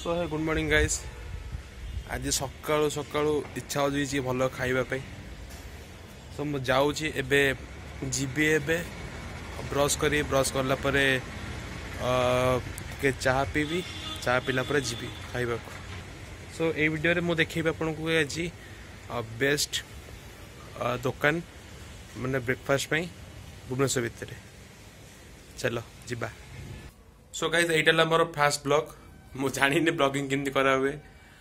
सो है good morning guys. आज सकाळु सकाळु इच्छा हो भल खाइबा सो मु जाऊँगी एबे जीबी एबे ब्रश करी ब्रश करला परे के चाह पीबी चाह पीला परे जीबी खाइबा सो ए वीडियो रे मु देखैबे आपन को आज बेस्ट दुकान माने ब्रेकफास्ट में भुवनेश्वर भितर चलो जीबा। सो गाइस एटा मोर फास्ट ब्लॉग मु जानी ब्लॉगिंग केमती करा हुए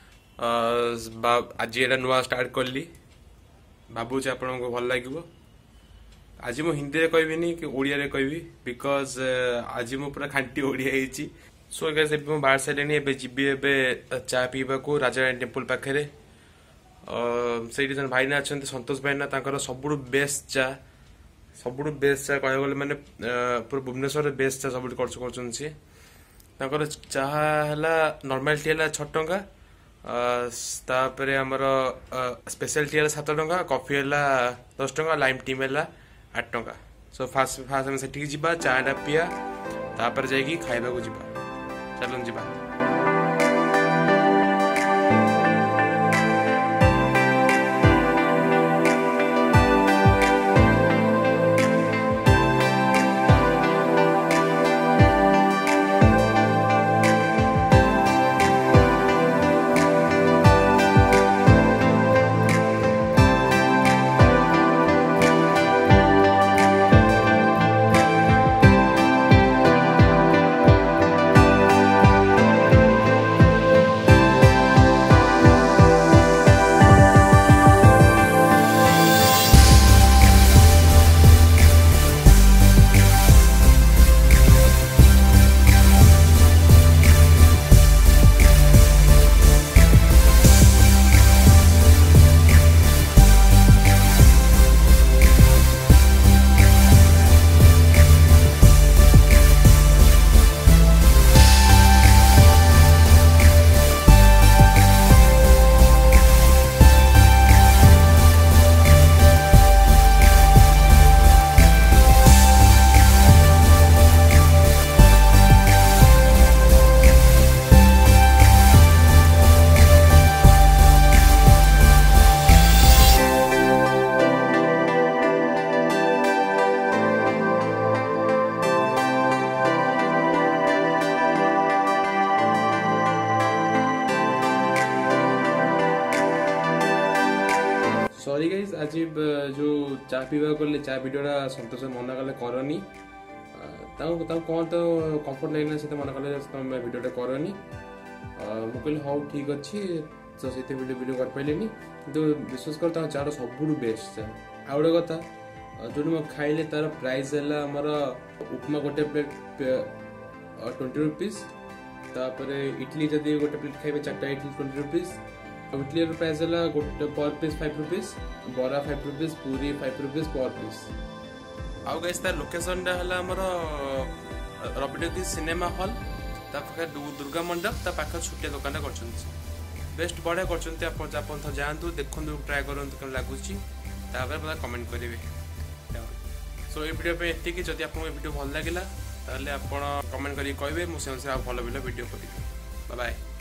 आज एटा नुआ स्टार्ट करली भावुचे आपन को भल लगे। आज मु हिंदी रे कहबिनी कि ओडिया रे कहबी बिकॉज आज मु पूरा खांटी ओडिया हेची। सो गाइस एबे मु बाहर साइलेनी एबे जीबी एबे चा पीबा को राजारानी टेम्पल पाखरे सेठी जन भाई ना अछंती संतोष भाई ना तांकर सबुडु बेस्ट चा कहय गले माने पूरा भुवनेश्वर बेस्ट चा सबुडु करछन से तांकर चाहा हला नॉर्मल टी हला 6 टंका तापरे हमर स्पेशल टी हला 7 टंका कॉफी हला 10 टंका लाइम टी हला 8 टंका। सो फास्ट हम सेठी जिबा चाटा पिया तापर जाई की खाइबा को जिबा चलन जिबा। सॉरी गाइस आज जो चा पीवा कले चा वीडियोटा संतोष मना कले करनी कौन तो कंफर्ट लगना से मना कले तुम वीडियोटा करनी मु कहली हाँ ठीक अच्छी तो से वीडियो कर पाइलेनी किंतु विश्वास कर चार सब बेस्ट चा। आ गोटे कथा जो मैं खाइले तार प्राइस है आमर उपमा गोटे प्लेट 20 रुपीज तापरे इडली जदि गोटे प्लेट खाइबे 4टा इडली 20 रुपीज इडली प्राइस है गोटे पर पीस 5 रुपीज बरा 5 रुपीज पूरी 5 रुपीज पर पीस। आउ गाइस तार लोकेशन टा हला हमर रबिडो सिनेमा हॉल ता पाखे दुर्गा मंडप ता पाखे छुटिया दुकान करछन बेस्ट बढ़िया करछन आप जातु देखु ट्राए करूँ कम लगुच पता कमेंट करेंगे। सो ये वीडियो पे एतिक जदि आपको वीडियो भल लगे ताले आप कमेंट करें मुझे भल वीडियो करी बाय बाय।